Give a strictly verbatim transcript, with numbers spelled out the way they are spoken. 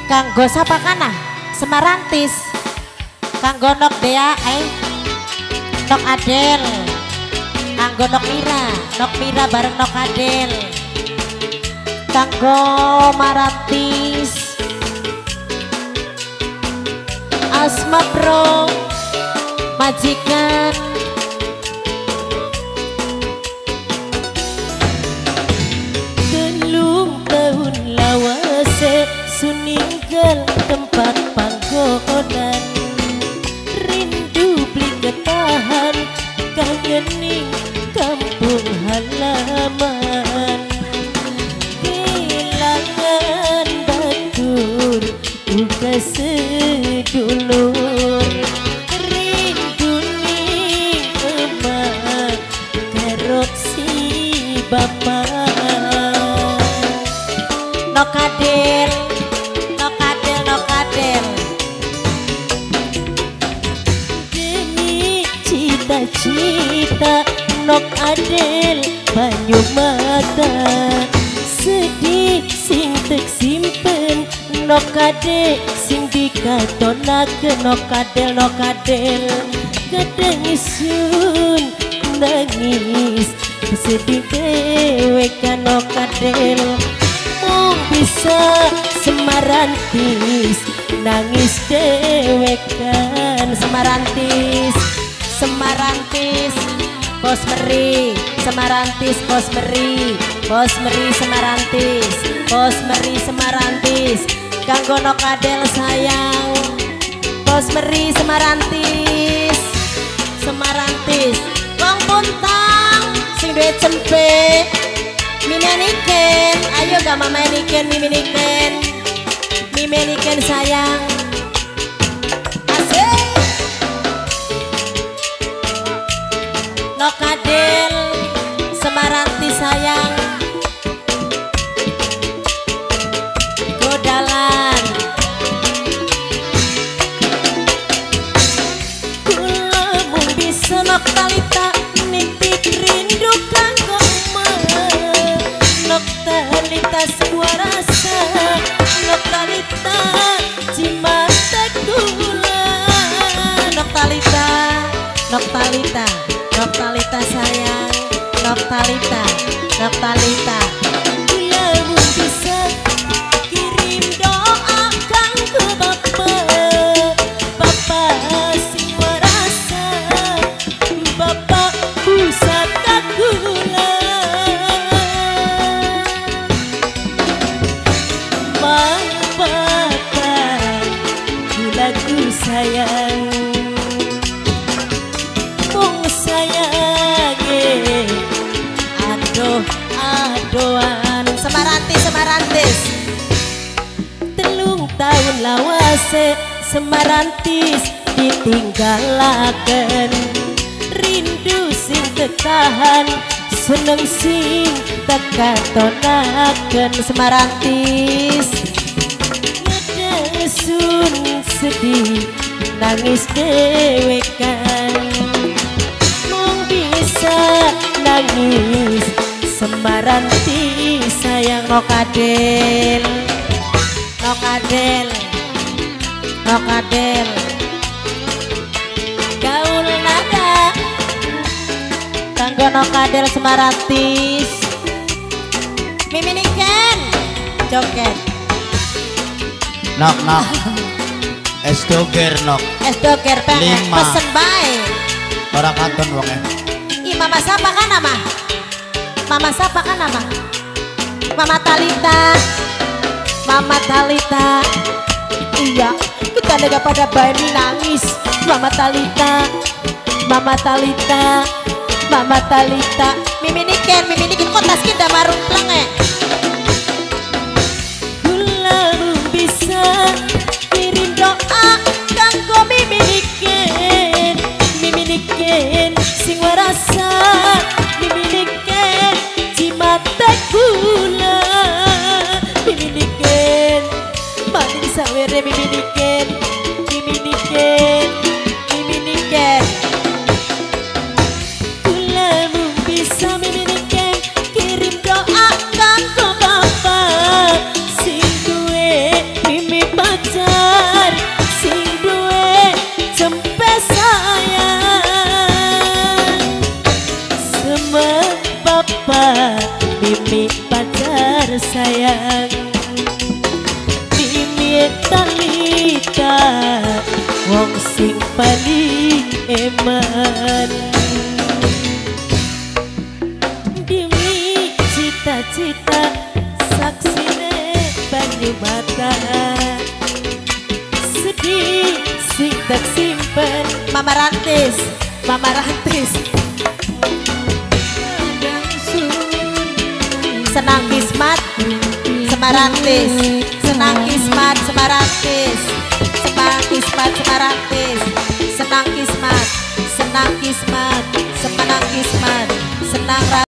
Kanggo sapa kana? Semarantis. Kanggo Nok Dea, eh. Nok Adel. Kanggo Nok Mira, Nok Mira bareng Nok Adel. Kanggo Marantis. Asma Bro, majikan. Telung tahun lawase suninggal tempat panggonan. Rindu beli ketahan kangening kampung halaman. Kehilangan batur uga sedulur. Rindu ning emak kerok si bapak. Nok Adel, Nok Adel, Nok Adel. Demi cita-cita Nok Adel banyu mata. Sedih sing tek simpen Nok Adel sing dikatonakeun. Nok Adel, Nok Adel kadang isun nangis sedih dewe kan Nok Adel. Mung bisa semarantis nangis dewe kan. Semarantis, Semarantis Bos Meri, Semarantis Bos Meri, Bos Meri Semarantis, Bos Meri Semarantis. Kanggo Nok Adel sayang, Bos Meri Semarantis, Semarantis. Wong Puntang sing duwe cempe mimeniken, ayo gak mama niken mimeniken, mimeniken sayang. Asik. Nok Adel Semarantis sayang. Godalan kula mung bisa Nok Talita nitip rindu kanggo emak. Nok Talita sebuah rasa, Nok Talita cimata kula. Nok Talita, Nok Talita, Nok Talita sayang, Nok Talita, Nok Talita. Kula mung bisa kirim doa kanggo bapak, bapak sing warasa, bapak pusaka kula. Mang bapak kula ku sayang, mung sayange aduh adoan. Semarantis, Semarantis telung tahun lawase Semarantis ditinggalaken. Rindu sing tetahan seneng sing tekatonaken. Semarantis ngedesun sedih nangis dewe kan. Mung bisa nangis Semarantis sayang. Nok Adel, Nok Adel, Nok Adel. Gaul nada kanggo Nok Adel Semarantis. Miminiken joget. Nok Nok es doger Nok, Es doger pengen Lima. pesen bae. orang kanton wongnya. Ih mama siapa kan nama? Mama siapa kan nama? Mama Talita, Mama Talita. Iya, kita nggak pada bani nangis. Mama Talita, Mama Talita, Mama Talita. Miminiken, miminiken kok tas kita marung pleng eh. Kula bisa kirim doa kanggo miminiken, miminiken sing warasa, miminiken cimata kula, miminiken mati sawere miminiken, miminiken, miminiken. Kula mung bisa miminiken. Sayang papa, Mimi pacar sayang, Mimi Talita, wong sing paling eman. Demi cita-cita, saksine banyu mata, sedih sing tak simpen. Mama Rantis, Mama Rantis. Senang kismat Semarantis, senang kismat Semarantis, senang kismat Semarantis, senang kismat, senang kismat, senang kismat, senang